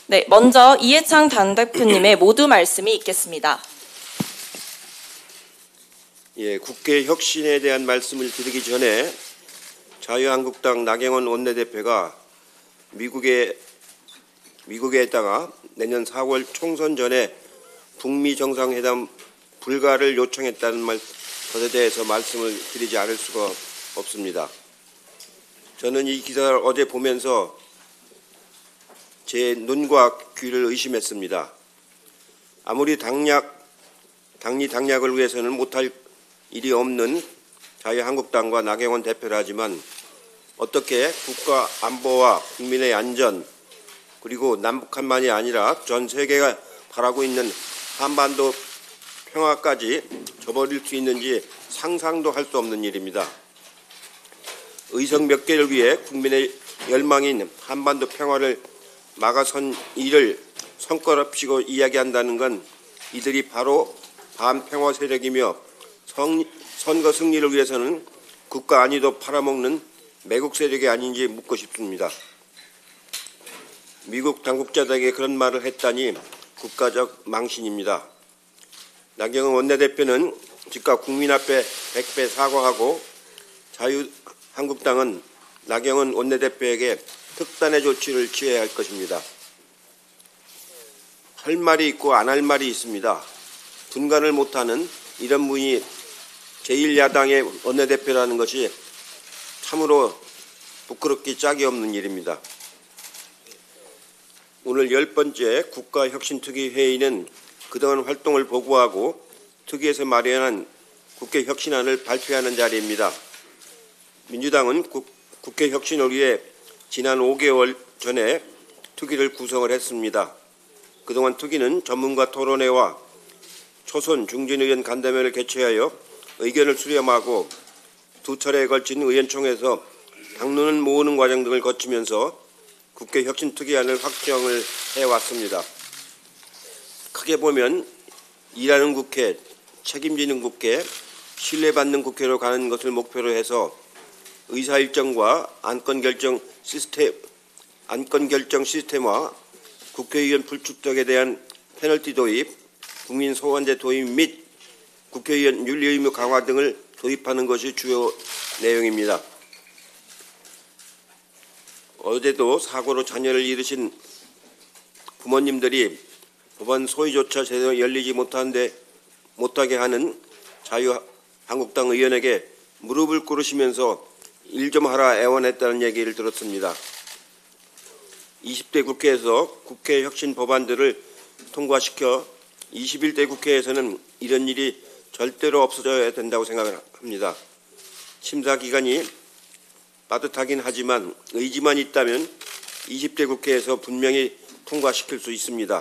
네, 먼저 이해창 당대표님의 모두 말씀이 있겠습니다. 예, 국회 혁신에 대한 말씀을 드리기 전에 자유한국당 나경원 원내대표가 미국에 있다가 내년 4월 총선 전에 북미 정상회담 불가를 요청했다는 것에 대해서 말씀을 드리지 않을 수가 없습니다. 저는 이 기사를 어제 보면서 제 눈과 귀를 의심했습니다. 아무리 당리 당략을 위해서는 못할 일이 없는 자유한국당과 나경원 대표라지만 어떻게 국가 안보와 국민의 안전 그리고 남북한만이 아니라 전 세계가 바라고 있는 한반도 평화까지 저버릴 수 있는지 상상도 할 수 없는 일입니다. 의석 몇 개를 위해 국민의 열망인 한반도 평화를 막아선 일을 손가락쥐고 이야기한다는 건 이들이 바로 반평화 세력이며 선거 승리를 위해서는 국가 안위도 팔아먹는 매국 세력이 아닌지 묻고 싶습니다. 미국 당국자들에게 그런 말을 했다니 국가적 망신입니다. 나경원 원내대표는 즉각 국민 앞에 100배 사과하고 자유한국당은 나경원 원내대표에게 특단의 조치를 취해야 할 것입니다. 할 말이 있고 안 할 말이 있습니다. 분간을 못하는 이런 분이 제1야당의 원내대표라는 것이 참으로 부끄럽기 짝이 없는 일입니다. 오늘 10번째 국가혁신특위회의는 그동안 활동을 보고하고 특위에서 마련한 국회 혁신안을 발표하는 자리입니다. 민주당은 국회 혁신을 위해 지난 5개월 전에 특위를 구성을 했습니다. 그동안 특위는 전문가 토론회와 초선 중진의원 간담회를 개최하여 의견을 수렴하고 두 차례에 걸친 의원총회에서 당론을 모으는 과정 등을 거치면서 국회 혁신특위안을 확정을 해왔습니다. 크게 보면 일하는 국회, 책임지는 국회, 신뢰받는 국회로 가는 것을 목표로 해서 의사일정과 안건결정 시스템화, 국회의원 불출석에 대한 페널티 도입, 국민소환제 도입 및 국회의원 윤리 의무 강화 등을 도입하는 것이 주요 내용입니다. 어제도 사고로 자녀를 잃으신 부모님들이 법안 소위조차 제대로 열리지 못하게 하는 자유한국당 의원에게 무릎을 꿇으시면서 일 좀 하라 애원했다는 얘기를 들었습니다. 20대 국회에서 국회 혁신 법안들을 통과시켜 21대 국회에서는 이런 일이 절대로 없어져야 된다고 생각합니다. 심사 기간이 빠듯하긴 하지만 의지만 있다면 20대 국회에서 분명히 통과시킬 수 있습니다.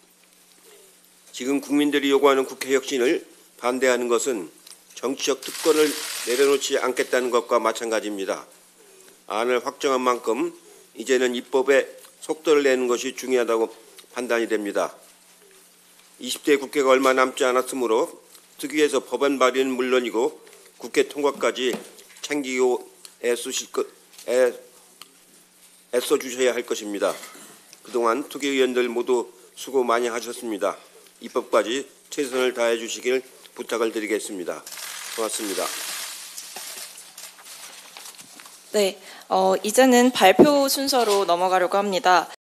지금 국민들이 요구하는 국회 혁신을 반대하는 것은 정치적 특권을 내려놓지 않겠다는 것과 마찬가지입니다. 안을 확정한 만큼 이제는 입법에 속도를 내는 것이 중요하다고 판단이 됩니다. 20대 국회가 얼마 남지 않았으므로 특위에서 법안 발의는 물론이고 국회 통과까지 챙기고 애써 주셔야 할 것입니다. 그동안 특위의원들 모두 수고 많이 하셨습니다. 입법까지 최선을 다해 주시길 부탁을 드리겠습니다. 고맙습니다. 네, 이제는 발표 순서로 넘어가려고 합니다.